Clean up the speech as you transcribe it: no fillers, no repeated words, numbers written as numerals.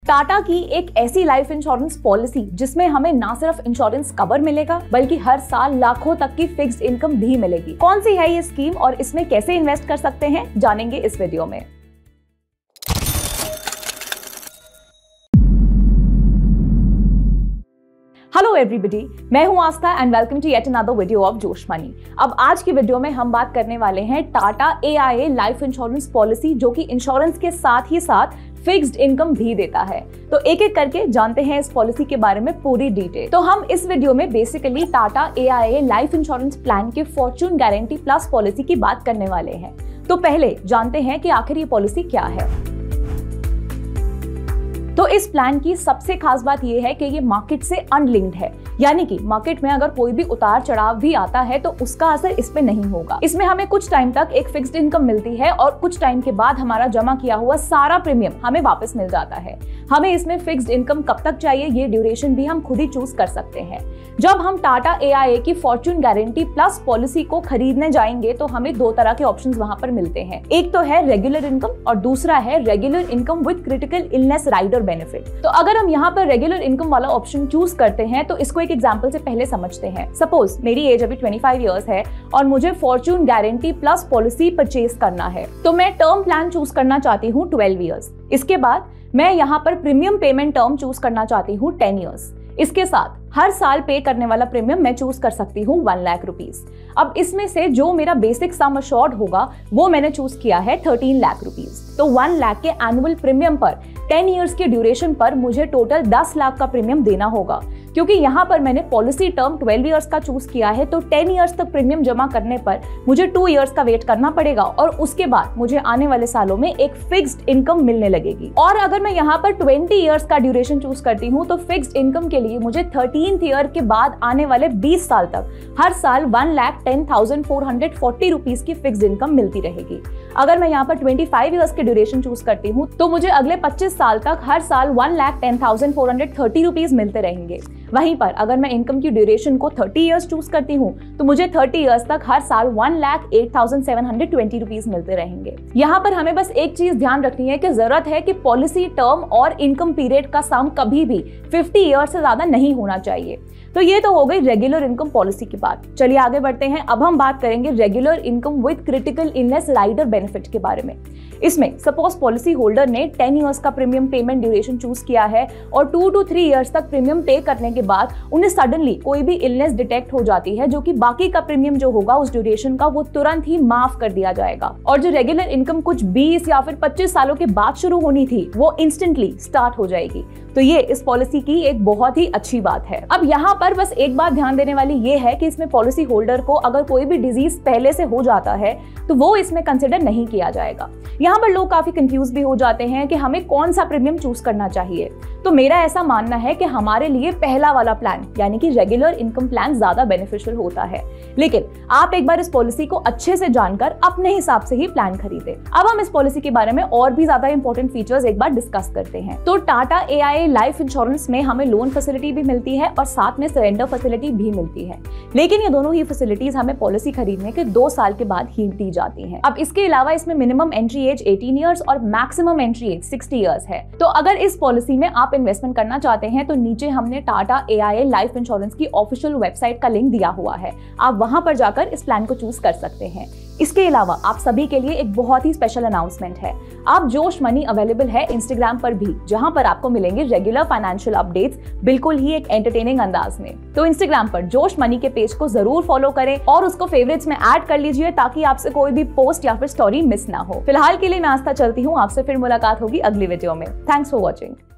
टाटा की एक ऐसी लाइफ इंश्योरेंस पॉलिसी जिसमें हमें ना सिर्फ इंश्योरेंस कवर मिलेगा बल्कि हर साल लाखों तक की फिक्स्ड इनकम भी मिलेगी। कौन सी है ये स्कीम और इसमें कैसे इन्वेस्ट कर सकते हैं, जानेंगे इस वीडियो में। हेलो एवरीबॉडी, मैं हूं Aastha and welcome to yet another video of Josh money. अब आज की वीडियो में हम बात करने वाले हैं Tata AIA life insurance policy, जो कि इंश्योरेंस के साथ ही साथ फिक्स्ड इनकम भी देता है। तो एक एक करके जानते हैं इस पॉलिसी के बारे में पूरी डिटेल। तो हम इस वीडियो में basically Tata AIA life insurance plan के फॉर्चून गारंटी प्लस पॉलिसी की बात करने वाले हैं। तो पहले जानते हैं कि आखिर ये पॉलिसी क्या है। तो इस प्लान की सबसे खास बात यह है कि ये मार्केट से अनलिंक्ड है, यानी कि मार्केट में अगर कोई भी उतार चढ़ाव भी आता है तो उसका असर इस पे नहीं होगा। इसमें हमें कुछ टाइम तक एक फिक्स्ड इनकम मिलती है और कुछ टाइम के बाद हमारा जमा किया हुआ सारा प्रीमियम हमें वापस मिल जाता है। हमें इसमें फिक्स्ड इनकम कब तक चाहिए, ये ड्यूरेशन भी हम खुद ही चूज कर सकते हैं। जब हम टाटा AIA की फॉर्चून गारंटी प्लस पॉलिसी को खरीदने जाएंगे तो हमें दो तरह के ऑप्शंस वहां पर मिलते हैं। एक तो है रेगुलर इनकम और दूसरा है regular income with critical illness rider benefit. तो अगर हम यहाँ पर रेगुलर इनकम वाला ऑप्शन चूज करते हैं तो इसको एक एग्जांपल से पहले समझते हैं। सपोज मेरी एज अभी 25 इयर्स है और मुझे Fortune guarantee plus policy purchase करना है, तो मैं टर्म प्लान चूज करना चाहती हूँ 12 इयर्स। इसके बाद मैं यहाँ पर प्रीमियम पेमेंट टर्म चूज करना चाहती हूँ 10 इयर्स। इसके साथ हर साल पे करने वाला प्रीमियम मैं चूज कर सकती हूँ 1 लाख रुपीज। अब इसमें से जो मेरा बेसिक सम अश्योर्ड होगा वो मैंने चूज किया है 13 लाख रुपीज। तो 1 लाख के एनुअल प्रीमियम पर 10 इयर्स के ड्यूरेशन पर मुझे टोटल 10 लाख का प्रीमियम देना होगा। क्योंकि यहाँ पर मैंने पॉलिसी टर्म 12 इयर्स का चूज किया है तो 10 इयर्स तक प्रीमियम जमा करने पर मुझे 2 इयर्स का वेट करना पड़ेगा और उसके बाद मुझे आने वाले सालों में एक फिक्स्ड इनकम मिलने लगेगी। और अगर मैं यहाँ पर 20 इयर्स का ड्यूरेशन चूज करती हूँ तो फिक्स्ड इनकम के लिए मुझे 13th ईयर के बाद आने वाले 20 साल तक हर साल 1,10,440 रुपीज की फिक्स्ड इनकम मिलती रहेगी। अगर मैं यहाँ पर 25 इयर्स के ड्यूरेशन चूज करती हूँ तो मुझे अगले 25 साल तक हर साल 1,10,430 रुपीज मिलते रहेंगे। वहीं पर अगर मैं इनकम की ड्यूरेशन को 30 इयर्स चूज करती हूँ तो मुझे 30 इयर्स तक हर साल 1,08,720 रुपीज मिलते रहेंगे। यहाँ पर हमें बस एक चीज ध्यान रखनी है कि जरूरत है कि पॉलिसी टर्म और इनकम पीरियड का सम कभी भी 50 इयर्स से ज्यादा नहीं होना चाहिए। तो ये तो हो गई रेगुलर इनकम पॉलिसी की बात। चलिए आगे बढ़ते हैं। अब हम बात करेंगे regular income with critical illness rider benefit के बारे में। इसमें सपोज पॉलिसी होल्डर ने 10 इयर्स का प्रीमियम पेमेंट ड्यूरेशन चूज किया है और 2 to 3 इयर्स तक प्रीमियम पे करने के बाद उन्हें सडनली कोई भी इलनेस डिटेक्ट हो जाती है, जो कि बाकी का प्रीमियम जो होगा उस ड्यूरेशन का वो तुरंत ही माफ कर दिया जाएगा और जो रेगुलर इनकम कुछ 20 या फिर 25 सालों के बाद शुरू होनी थी वो इंस्टेंटली स्टार्ट हो जाएगी। तो ये इस पॉलिसी की एक बहुत ही अच्छी बात है। अब यहाँ पर बस एक बात ध्यान देने वाली ये है कि इसमें पॉलिसी होल्डर को अगर कोई भी डिजीज पहले से हो जाता है तो वो इसमें कंसिडर नहीं किया जाएगा। यहाँ पर लोग काफी कंफ्यूज भी हो जाते हैं कि हमें कौन सा प्रीमियम चूज करना चाहिए। तो मेरा ऐसा मानना है कि हमारे लिए पहला वाला प्लान यानी कि रेगुलर इनकम प्लान ज्यादा बेनिफिशियल होता है, लेकिन आप एक बार इस पॉलिसी को अच्छे से जानकर अपने हिसाब से ही प्लान खरीदें। अब हम इस पॉलिसी के बारे में और भी ज्यादा इंपॉर्टेंट फीचर्स एक बार डिस्कस करते हैं। तो टाटा AIA लाइफ इंश्योरेंस में हमें लोन फैसिलिटी भी मिलती है और साथ में सरेंडर फैसिलिटी भी मिलती है, लेकिन ये दोनों ही फैसिलिटीज हमें पॉलिसी खरीदने के 2 साल के बाद ही दी जाती हैं। अब इसके अलावा इसमें मिनिमम एंट्री एज 18 इयर्स और मैक्सिमम एंट्री एज 60 इयर्स है। तो अगर इस पॉलिसी में आप इन्वेस्टमेंट करना चाहते हैं तो नीचे हमने टाटा AIA लाइफ इंश्योरेंस की ऑफिशियल वेबसाइट का लिंक दिया हुआ है, आप वहां पर जाकर इस प्लान को चूज कर सकते हैं। इसके अलावा आप सभी के लिए एक बहुत ही स्पेशल अनाउंसमेंट है। आप जोश मनी अवेलेबल है इंस्टाग्राम पर भी, जहां पर आपको मिलेंगे रेगुलर फाइनेंशियल अपडेट्स बिल्कुल ही एक एंटरटेनिंग अंदाज में। तो इंस्टाग्राम पर जोश मनी के पेज को जरूर फॉलो करें और उसको फेवरेट्स में ऐड कर लीजिए ताकि आपसे कोई भी पोस्ट या फिर स्टोरी मिस ना हो। फिलहाल के लिए मैं आस्था चलती हूँ, आपसे फिर मुलाकात होगी अगली वीडियो में। Thanks for watching.